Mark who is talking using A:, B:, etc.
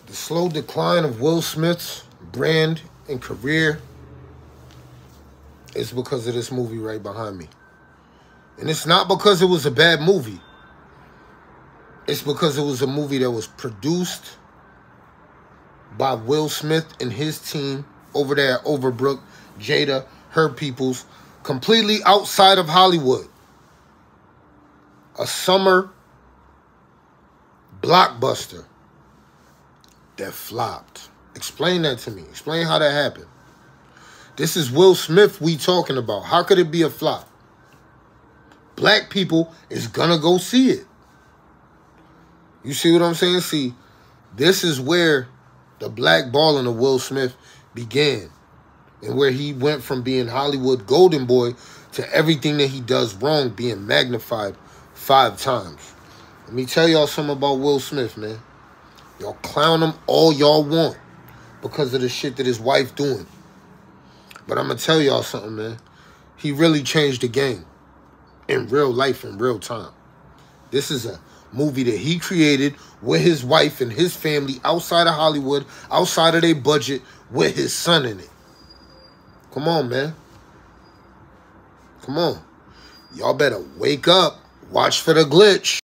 A: The slow decline of Will Smith's brand and career is because of this movie right behind me. And it's not because it was a bad movie. It's because it was a movie that was produced by Will Smith and his team over there at Overbrook, Jada, her peoples, completely outside of Hollywood. A summer blockbuster that flopped. Explain that to me. Explain how that happened. This is Will Smith we talking about. How could it be a flop? Black people is gonna go see it. You see what I'm saying? See, this is where the blackballing of Will Smith began. And where he went from being Hollywood golden boy to everything that he does wrong being magnified 5 times. Let me tell y'all something about Will Smith, man. Y'all clown him all y'all want because of the shit that his wife doing. But I'm going to tell y'all something, man. He really changed the game in real life, in real time. This is a movie that he created with his wife and his family outside of Hollywood, outside of their budget, with his son in it. Come on, man. Come on. Y'all better wake up. Watch for the glitch.